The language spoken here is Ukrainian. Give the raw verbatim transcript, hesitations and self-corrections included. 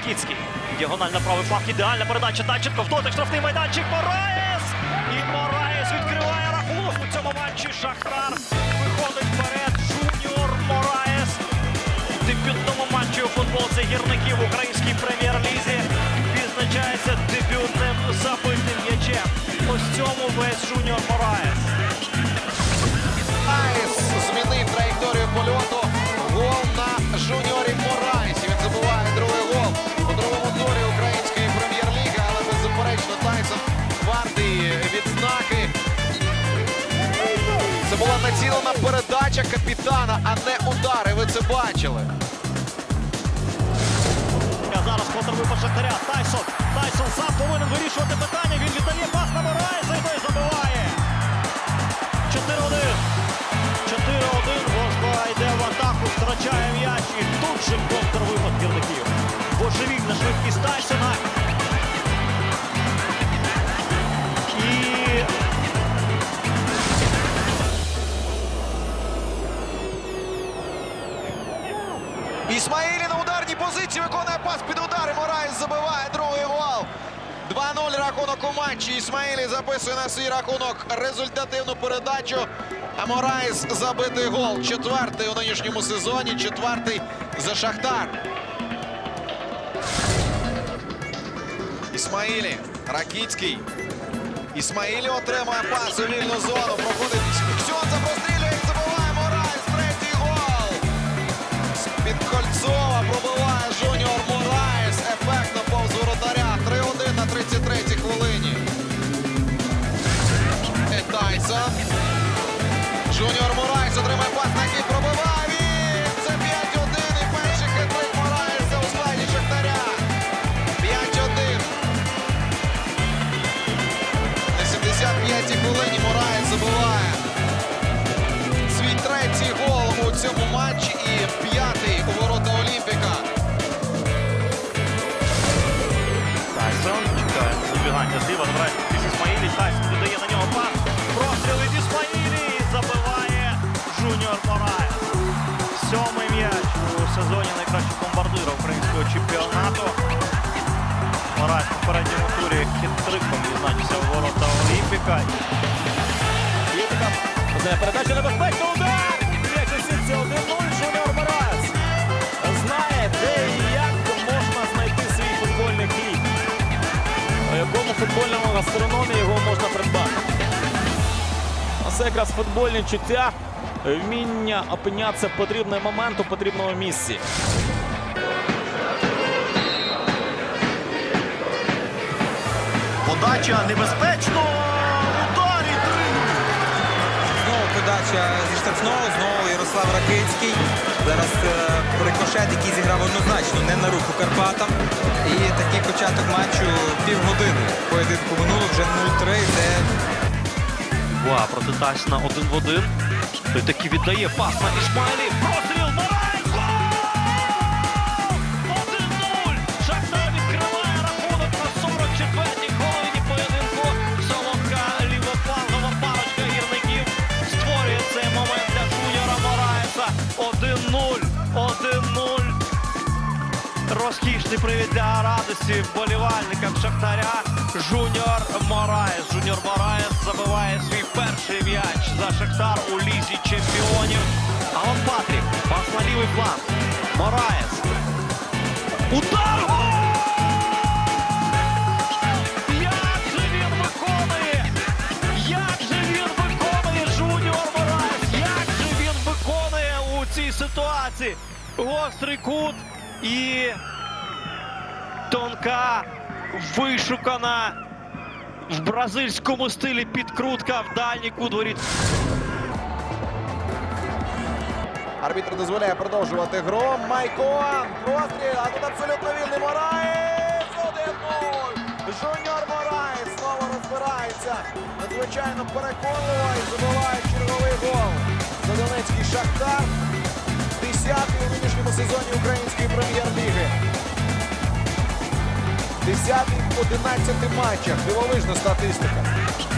Ракицький. Діагональна правий фланг. Ідеальна передача. Данченко в дотик. Штрафний майданчик. Мораєс! І Мораєс відкриває рахунок у цьому матчі. Шахтар виходить вперед. Жуніор Мораєс. В дебютному матчі у футболці гірників в українській прем'єр-лізі відзначається дебютним забитим м'ячем. Ось цьому весь Жуніор Мораєс. Мораєс змінив траєкторію польоту. Гол на Жуніорі Мораєсі. Він забиває другий гол у другому турі української прем'єр-ліги, але беззаперечно Тайсон вартий відзнаки. Це була націлена передача капітана, а не удари. Ви це бачили. Зараз контрвипад Шахтаря. Тайсон. Тайсон сам повинен вирішувати питання. Він віддає пас на Мораєса і той забиває. чотири один. чотири один. Ворскла йде в атаку, втрачає м'яч. І тут же контрвипад гірників. Божевільна швидкість Тайсона. І... Ісмаїлі на ударній позиції виконує пас під удар. Мораєс забиває другий гол. два нуль рахунок у матчі. Ісмаїлі записує на свій рахунок результативну передачу. А Мораєс забитий гол. Четвертий у нинішньому сезоні. Четвертий за Шахтар. Ісмаїлі. Ракицький. Ісмаїлі отримує пас у вільну зону. Проходить Ксьонза, прострілює і забиває Мораєс. Третій гол. З-під Кольцова пробиває Жуніор Мораєс. Ефектно повз воротаря. три один на тридцять третій хвилині. І Тайсон. Жуніор Мораєс отримає пас, на який пробиває він. Це п'ять один і перший хет-трик Мораєса у складі Шахтаря. п'ять один. На сімдесят п'ятій хвилині Мораєс забиває свій третій гол у цьому матчі і п'ятий у ворота Олімпіка. Тайсон чекає забігання зліва. Забирає із Ісмаїлі. Тайсон віддає на нього пас. Простріл від Ісмаїлі. Забиває Жуніор Мораєс. Сьомий м'яч у сезоні найкращого бомбардира українського чемпіонату. Мораєс в попередньому турі хет-триком відзначився у ворота Олімпіка. Є така передача небезпечна. Удар! М'яч у сітці один нуль. Жуніор Мораєс знає, де і як можна знайти свій футбольний хліб. У якому футбольному гастрономі його можна придбати. Це якраз футбольні чуття, вміння опинятися в потрібний момент у потрібному місці. Подача небезпечно. Удар і три. Знову подача зі штрафного, знову Ярослав Ракицький. Зараз е, рикошет, який зіграв однозначно не на руку Карпатам. І такий початок матчу півгодини. Поєдинку минуло вже нуль три. Це Ва, проти Тайсона один в один. Той таки віддає пас на Ісмаїлі. Простріл, Мораєс! Гол! один нуль! Шахтар відкриває рахунок на сорок четвертій хвилині поєдинку. Солодка лівофлангова парочка гірників створює цей момент для Жуніора Мораєса. один нуль! один нуль! Розкішний привід для радості вболівальникам Шахтаря. Жуніор Мораєс. Жуніор Мораєс забиває свій перший м'яч за Шахтар у Лізі чемпіонів. Алан Патрік. Пас на лівий фланг. Мораєс. Удар! Гол! Як же він виконує? Як же він виконує Жуніор Мораєс? Як же він виконує у цій ситуації? Гострий кут і тонка, вишукана в бразильському стилі підкрутка в дальній кут воріт. Арбітр дозволяє продовжувати гру. Майкоан. Простріл. А тут абсолютно вільний Мораєс. один нуль. Жуніор Мораєс знову розбирається. Надзвичайно переконливо і забиває черговий гол. За Донецький Шахтар. Десятий у нинішньому сезоні української прем'єр-ліги. Десятий в одинадцяти матчах. Дивовижна статистика.